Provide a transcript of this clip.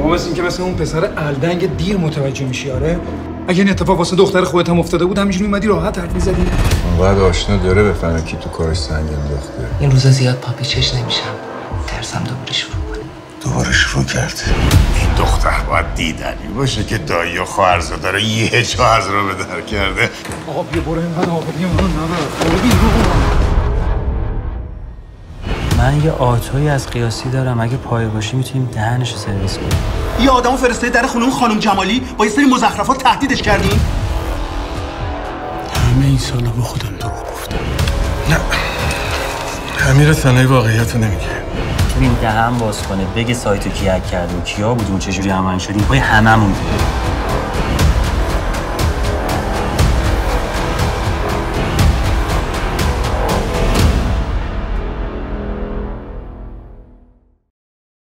بابا مثل این که مثل اون پسر الدنگ دیر متوجه میشی. آره اگه این اتفاق واسه دختر خودت هم افتاده بود همینجوری اومدی راحت حرف می‌زدی. اونقدر آشنا داره بفهمه کی تو کارش سنگ انداخته. این روزا زیاد پاپیچش نمیشم. ترسم دوباره شروع کنه. دوباره شروع کرد. این دختر باید دیدنی باشه که دایی و خواهرزاده رو یه جا رو به در کرده. آقا بیا برو اینقدر آبادی من نبر. من یه آتویی از قیاسی دارم، اگه پای باشی میتونیم دهنشو سرویس کنیم. یه آدمو فرستادی در خونه اون خانم جمالی با یه سری مزخرفات تهدیدش کردین؟ همه این سالا با خودم دروغ گفتم. نه امیر ثنایی واقعیت رو نمیگه. این دهن باز کنه بگه سایتو کی هک کرده و کیا بود و چجوری همون شدیم پای هممون.